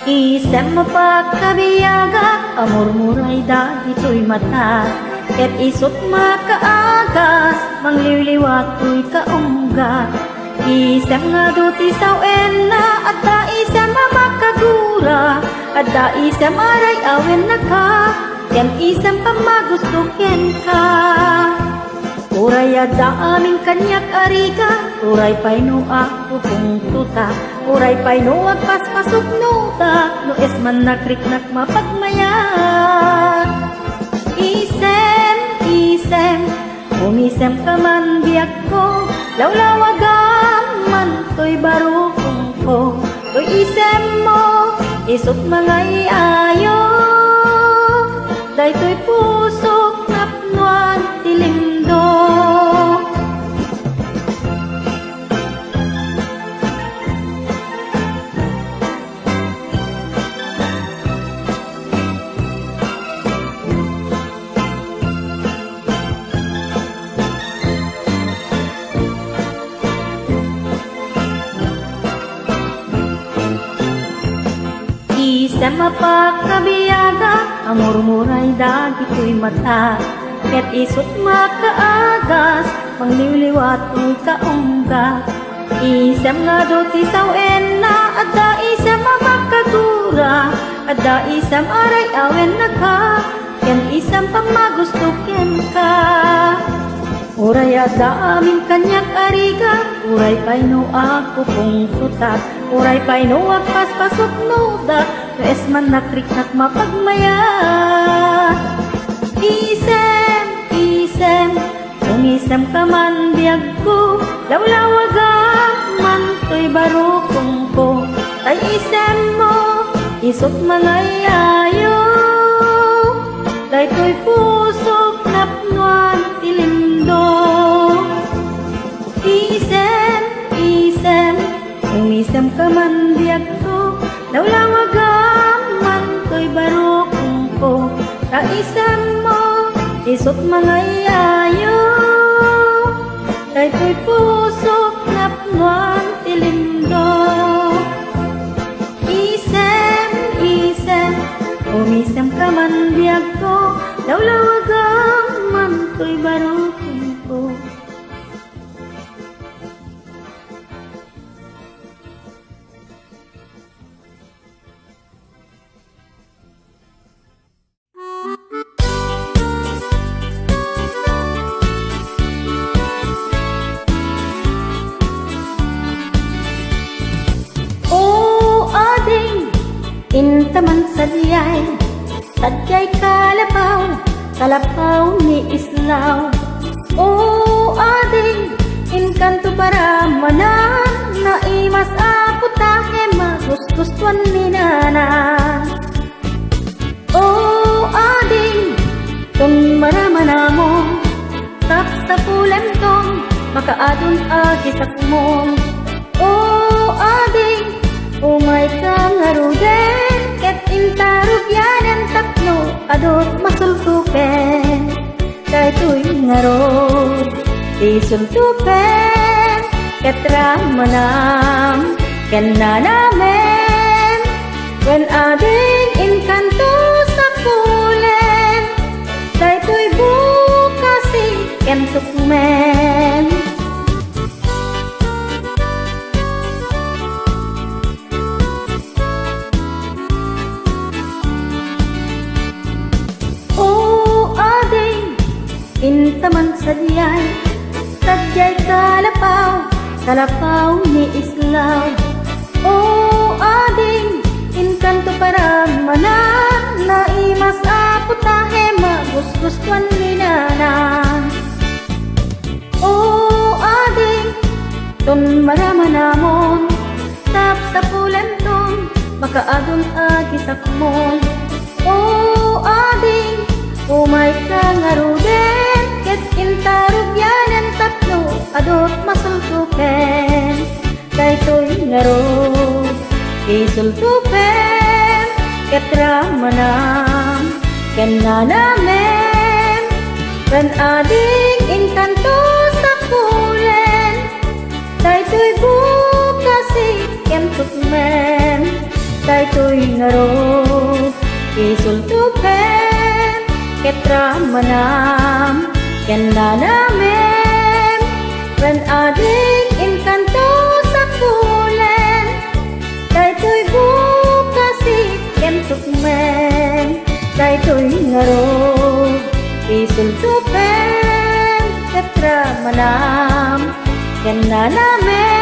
Isem mapagkabiyaga, amor-muray dahito'y mata. Ket isot makaagas, mangliwliwat ko'y kaungga. Isem nga duti sawen na, at da isem makagura. At da isem aray awen na ka, ken isem pamagustukin ka. Uray ada aming kanyak ariga, uray pay no ako kung tuta. Uray pay no agpaspasok nuta, no esman nakriknak mapagmayan. Isem, isem, umisem ka man biyak ko, lawlawagam man to'y barukong ko. To'y isem mo, isot mangay ayo, day to'y pusok napnuan tilimdo. Isem mapagkabiyaga, amor-muray dagito'y mata. Ket isot makaagas, mangliwliwat ko'y kaungga. Isem nga duti sawen na, at da isem makagura. At da isem aray awen na ka, ken isem pamagustukin ka. Uray ada aming kanyak ariga, uray pay no ako kung tutak. Uray pay no agpaspasok nuda, no esman nakriknak mapagmaya. Isem, isem, umisem ka man biyag ko, lawlawagam man to'y barukong ko. Tay isem mo, isot mangay ayo, day to'y pusok napnuan tilimdo. Isem, isem, umisem ka man biyag ko, lawlawagam man to'y barukong ko. Ta isem mo, isot mangay ayo, day to'y pusok napnuan tilimdo. Isem, isem, umisem ka man biyag ko, lawlawagam man to'y barukong ko. Intaman sadyay kalabaw, kalabaw ni islaw. O ading, inkanto para manan, naimas ako tahe magusgustuan ni nanan. O ading, kung maramana mo, saksapulan tong, makaadun agisak mo. O ading, umay kang haruden, ket intarog yanan takno, adot masultupen. Daytoy ngarod, isultupen, ket ramanam, ken nanamen. Wen ading inkanto sa pulen, daytoy bukasi, ken sukmen. Intaman sadyay kalapaw, kalapaw ni islaw. O ading, inkanto para manan, naimas apo tahe magusgustuan ni nanan. O ading, ton maramanamon, sapsapulan ton, makaadun agisak mo. O ading, umay kang aruden, ket intarog yanan tatlo, adot masultupen. Daytoy ngarod, isultupen, ket ramanam, ken nanamen. Ken ading inkanto sa pulen, daytoy bukasi, ken sukmen. Daytoy daytoy ngaro isultupen ketra manam kenda namin ren ading inkanto sa kulen daytoy bukasi kentukmen daytoy ngaro isultupen ketra manam kenda namin